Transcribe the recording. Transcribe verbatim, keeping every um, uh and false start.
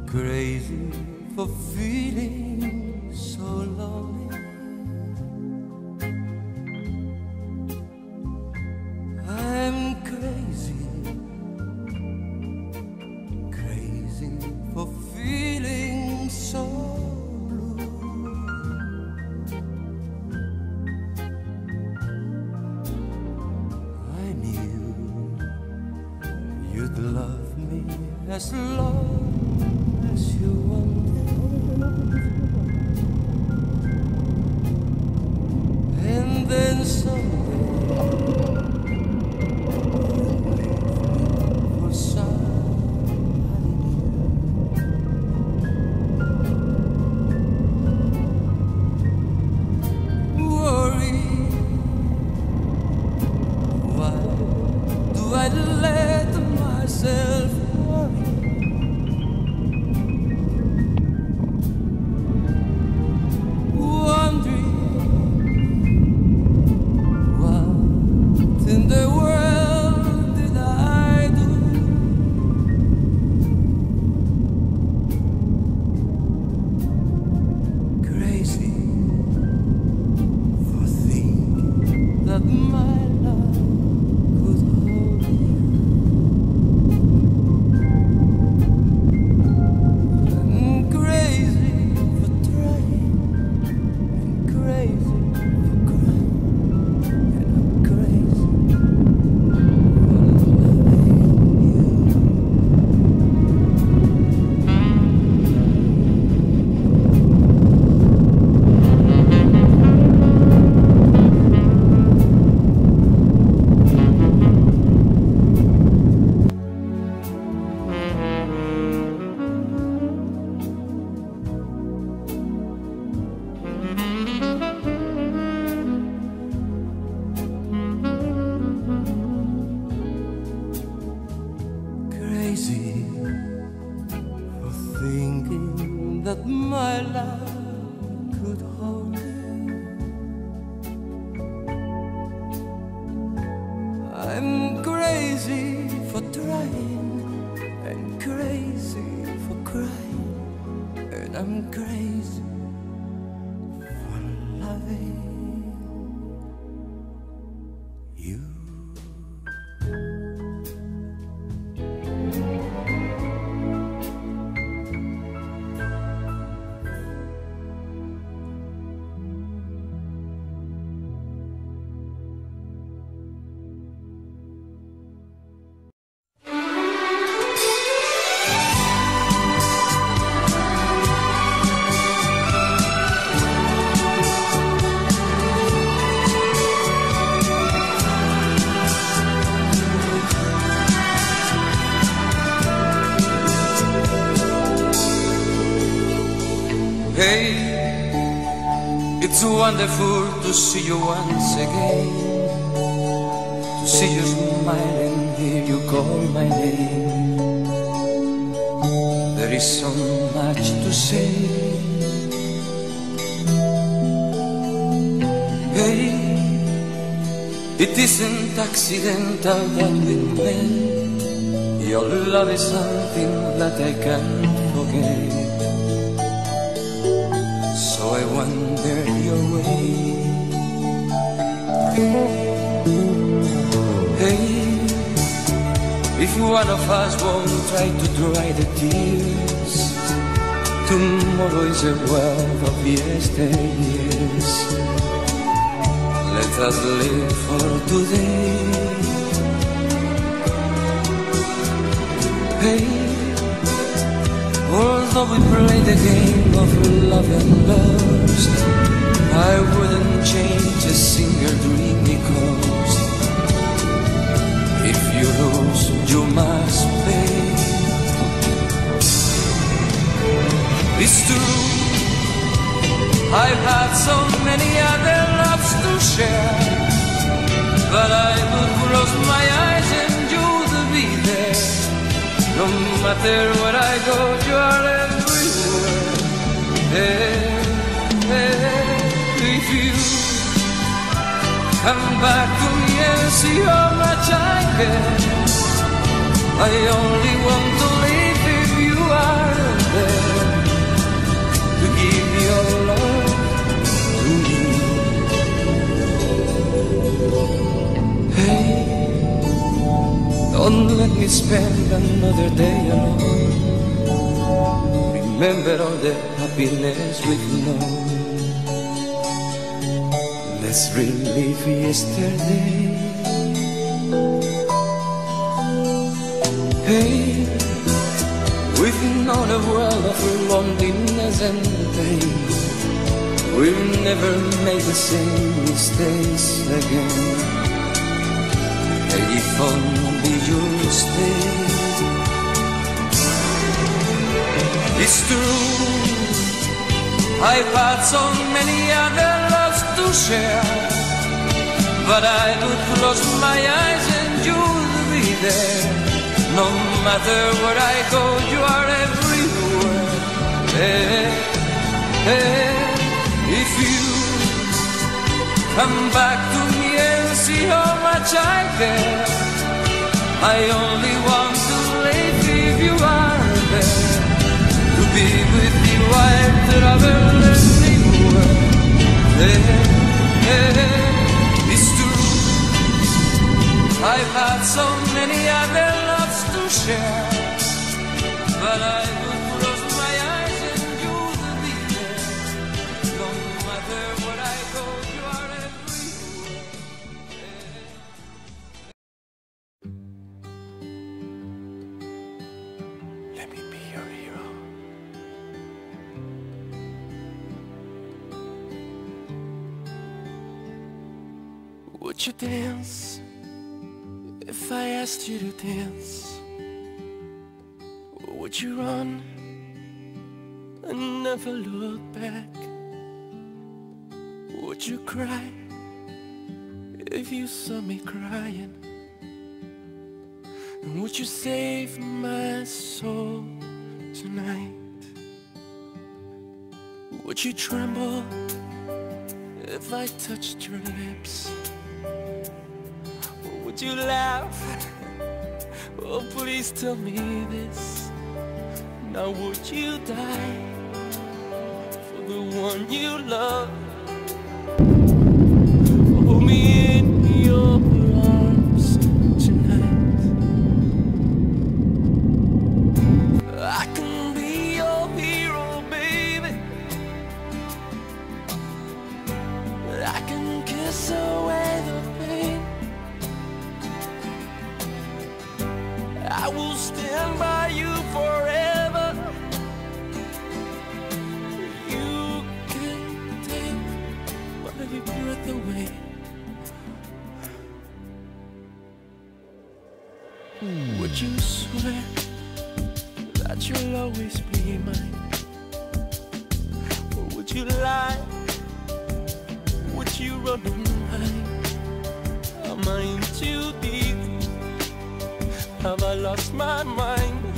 crazy for feeling so lonely. I'm crazy, crazy for feeling so blue. I knew you'd love me as long as you wanted, and then someday you'd leave me for somebody new. Worry, why do I let myself worry? In the world did I do? Crazy for thinking that my love could hold you. I'm crazy for trying, and crazy for crying, and I'm crazy. Crazy for thinking that my love could hold you. I'm crazy for trying, and crazy for crying, and I'm crazy for loving you. Hey, it's wonderful to see you once again, to see you smile and hear you call my name. There is so much to say. Hey, it isn't accidental that we met. Your love is something that I can't forget. So I wander your way. Hey, if one of us won't try to dry the tears, tomorrow is a world of yesteryears. Let us live for today. Hey, although we play the game of love and lust, I wouldn't change a single dream because if you lose, you must pay. It's true, I've had so many other loves to share, but I would close my eyes and you'd be there. No matter where I go, you are everywhere. Hey, hey, if you come back to me and see how much I care, I only want to live if you are there. Hey, don't let me spend another day alone. Remember all the happiness we've known. Let's relive yesterday. Hey, we've known a world of loneliness and pain. We'll never make the same mistakes again. Hey, if only you'll stay. It's true, I've had so many other loves to share, but I would close my eyes and you'll be there. No matter where I go, you are everywhere. Hey, hey, if you come back to me and see how much I care, I only want to live if you are there. To be with you I'd travel anywhere. Hey, hey, it's true, I've had so many other loves to share, but I would close my eyes and you'll be there. No matter where I go, you are everywhere. Let me be your hero. Would you dance if I asked you to dance? Would you run and never look back? Would you cry if you saw me crying? And would you save my soul tonight? Would you tremble if I touched your lips? Or would you laugh? Oh, please tell me this. Now would you die for the one you love? Hold me in your arms tonight. I can be your hero, baby. I can kiss away the pain. I will stand by you forever. You can take my breath away. Would you swear that you'll always be mine? Or would you lie? Would you run and hide? Am I in too deep? Have I lost my mind?